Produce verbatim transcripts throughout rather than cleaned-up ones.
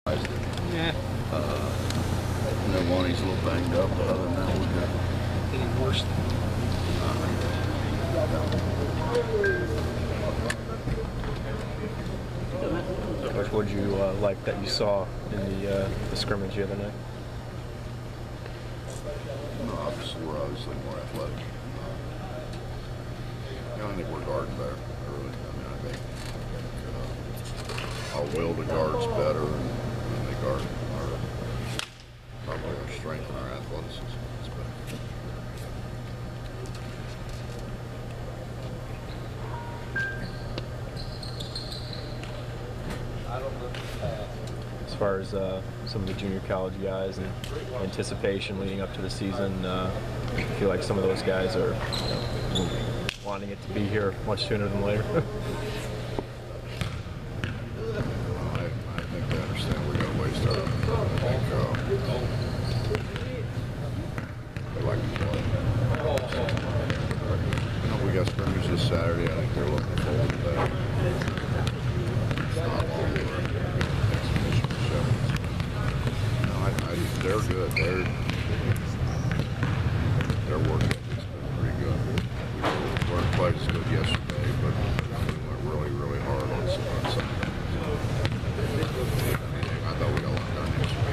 Yeah. Uh, and then one, he's a little banged up, but other than that, we're good. Any worse? Coach, what did you uh, like that you saw in the, uh, the scrimmage the other night? No, obviously, we're obviously more athletic. You know, I think we're guarding better. I really, I mean, I think, uh, our will to guard's better, and I think our, our probably our strength and our athleticism is better. As far as uh, some of the junior college guys and anticipation leading up to the season, uh, I feel like some of those guys are you know, wanting it to be here much sooner than later. I, I think they understand we got to waste our. I think uh, they like to play. You know, we got scrimmage this Saturday. I think they're looking forward to that. It's not long. They're good. They're their work ethic's been pretty good. We weren't quite as good yesterday, but we went really, really hard on some on some things. I thought we got a lot done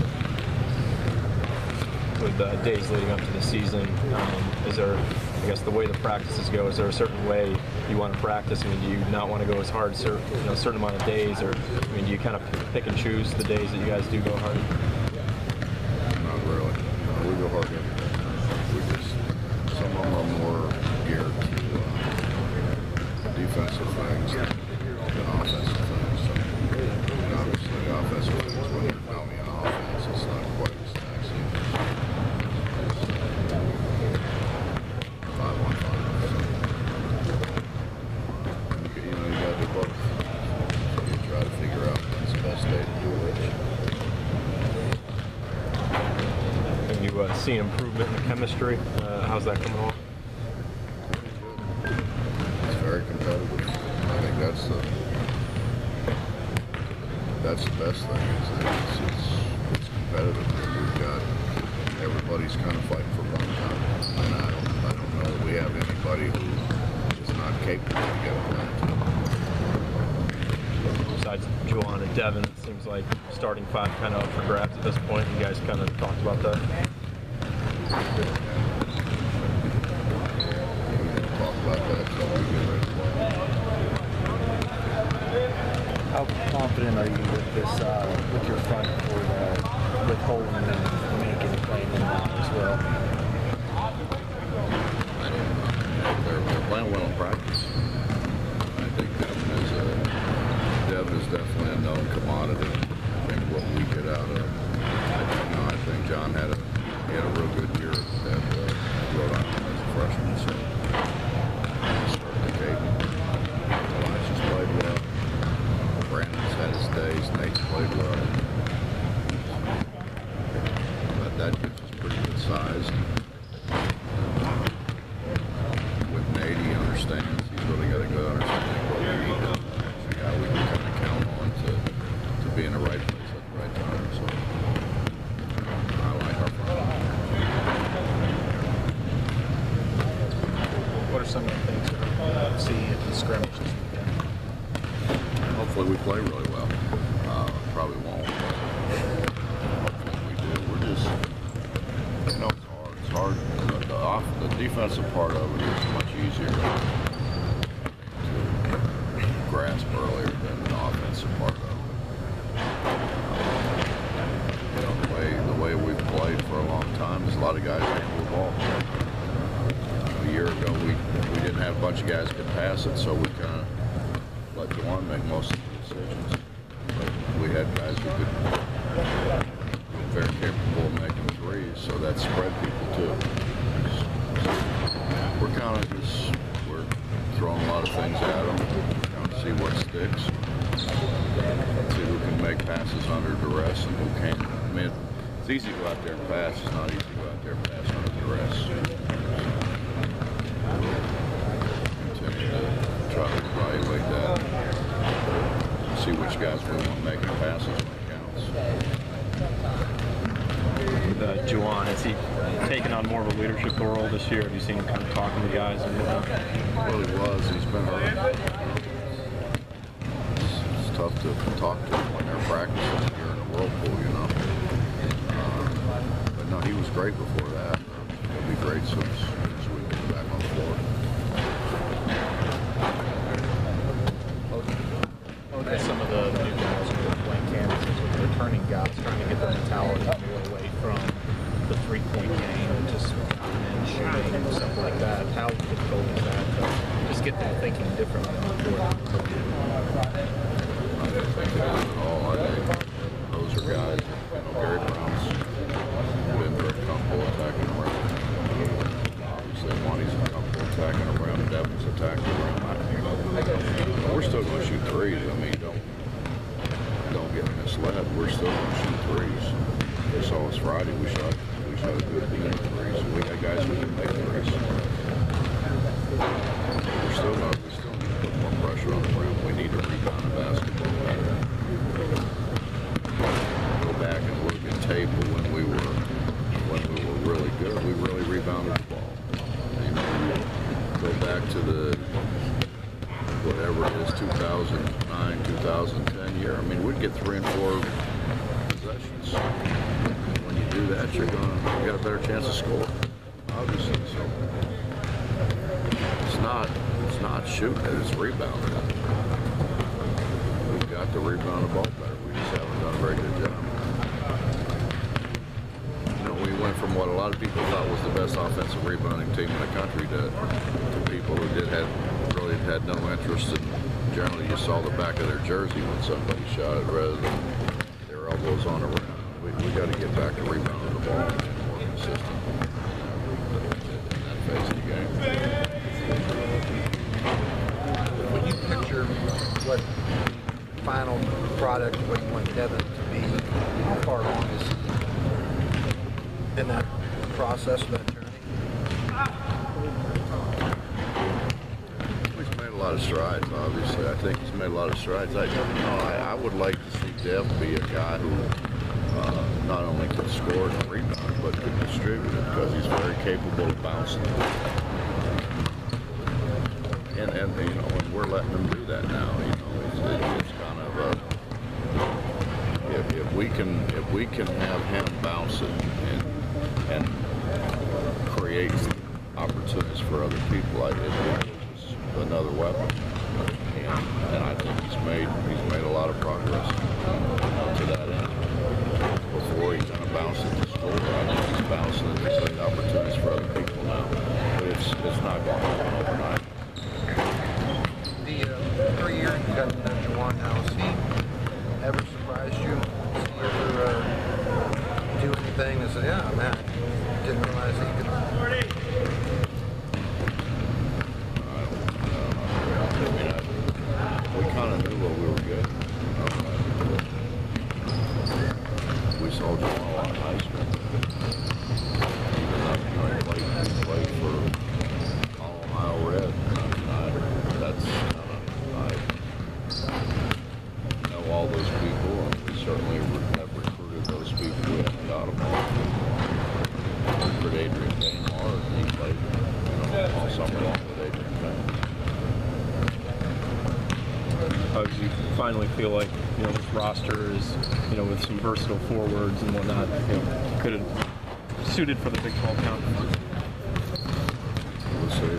yesterday. With the days leading up to the season, um, is there, I guess, the way the practices go, is there a certain way you want to practice? I mean, do you not want to go as hard, certain, you know, a certain amount of days, or I mean, do you kind of pick and choose the days that you guys do go hard? Really, no, we go hard every day. We just, some of them are more geared to uh, defensive things than offensive things. So, and obviously, the offensive things, when you're counting on offense, it's not quite as taxing. Five on five. So, you know, you got to do both. So you try to figure out when's the best day to do which. You uh, see improvement in the chemistry. Uh, how's that coming along? It's very competitive. I think that's the that's the best thing. Is that it's, it's, it's competitive. We've got everybody's kind of fighting for one time, and I don't I don't know that we have anybody who is not capable of getting one. Besides Juwan and Devin, it seems like starting five kind of up for grabs at this point. You guys kind of talked about that. We didn't talk about that, so we get ready to play. How confident are you with this, uh, with your front court, uh, with Holden and making playing in now as well? I don't know. They're, they're playing well in practice. I think Devin is a Devin is definitely a known commodity. I think what we get out of, I, you know, I think John had a he had a real good year at uh, Rhode Island as a freshman. So he started the Caden. Elijah's played well. Brandon's had his days. Nate's played well. But that gives us pretty good size. With Nate, he understands. He's really got a good understanding of what we need. He's a guy we can kind of count on to to be in the right place at the right time. So I like our front. What are some of the things you're seeing at the scrimmage this weekend? Hopefully we play really well. Uh, probably won't. Hopefully we do. We're just, you know, it's hard. It's hard. The, the, off, the defensive part of it is much easier to grasp earlier than the offensive part of it. You know, the way the way we've played for a long time is a lot of guys handle the ball. A year ago, we we didn't have a bunch of guys could pass it, so we kind of let Juwan make most of the decisions. But we had guys who could were very capable of making threes, so that spread people too. So we're kind of just we're throwing a lot of things at them, trying to see what sticks, see who can make passes under duress and who can't. I mean, it's easy to go out there and pass. It's not easy to go out there and pass under duress. Continue to try to evaluate that. See which guys we want making passes when it counts. Juwan, has he taken on more of a leadership role this year? Have you seen him kind of talking to guys and whatnot? Well, he was. He's been hurt. It's, it's tough to talk to him when they're practicing here in the whirlpool, you know. Uh, but no, he was great before that. He'll be great as soon as, as we get back on the floor. Look at some of the new guys who are playing canvases with returning guys, trying to get the mentality to move away from the three-point game, just coming in, shooting, and stuff like that. How difficult is that to just get them thinking differently on the court? Oh, I think those are guys, you know, Gary Brown's been very comfortable attacking the rim. Obviously, Monty's comfortable attacking the rim. Devin's attacking the rim. We're still going to shoot threes. I mean, don't don't get misled. We're still going to shoot threes. You saw us Friday. We shot we shot a good many threes. We got guys who can make threes. We're still going we still need to put more pressure on the rim. We need to rebound the basketball better. Go back and look at tape of when we were when we were really good. We really rebounded the ball. You know, go back to the whatever it is, two thousand nine, two thousand ten year. I mean, we'd get three and four possessions. And when you do that, you're gonna you got a better chance to score, obviously. So it's not it's not shooting it, it's rebounding it. We've got to rebound the ball better. We just haven't done a very good job. You know, we went from what a lot of people thought was the best offensive rebounding team in the country to, to people who did have really had no interest in. Generally, you saw the back of their jersey when somebody shot it rather than their elbows on the rim. We, we got to get back to rebounding the ball and being more consistent in that phase of the game. When you picture what final product, what you want Devin to be, how far along is he in that process, that journey? He's made a lot of strides, obviously. I think he's made a lot of strides. I, you know, I, I would like to see Dev be a guy who uh, not only can score and rebound, but can distribute it because he's very capable of bouncing. And, and you know, and we're letting him do that now. You know, it's, it's kind of a, if, if we can if we can have him bounce it and and create opportunities for other people, I it is another weapon. And, and I think he's made he's made a lot of progress to that end. Before he kind of bounced it to score, I think he's bouncing it to create opportunities for other people now. But it's it's not going to happen overnight. The uh, three years you got to know Juwan now, has he ever surprised you? Has he ever uh, do anything that said, yeah, man, I didn't realize he could? We kind of knew what we were getting. We saw John a lot in high school. Even though he played, he played for Ohio Red. I, that's uh, I know all those people, and we certainly have recruited those people. We haven't got them all. For Adrian Payne hard, and he played, you know, all summer long with Adrian Payne. How do you finally feel like, you know, this roster is, you know, with some versatile forwards and whatnot, you know, could have suited for the Big twelve Conference? We'll see.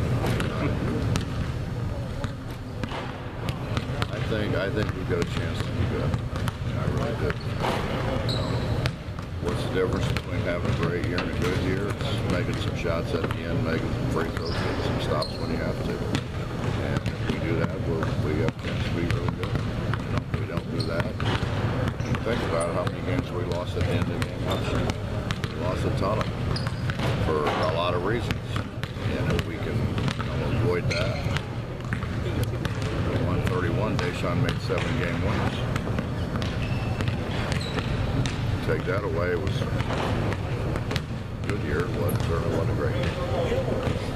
I think I think we've got a chance to be good. I really do. You know, what's the difference between having a great year and a good year? It's making some shots at the end, making some free throws, getting some stops when you have to. And if we do that, we'll, we have a chance to be really good. You know, if we don't do that, think about how many games we lost at the end of the game last year. We lost a ton of them for a lot of reasons. And if we can, you know, avoid that, one thirty-one, Deshaun made seven game winners. Take that away, it was a good year. It wasn't, certainly wasn't a great year.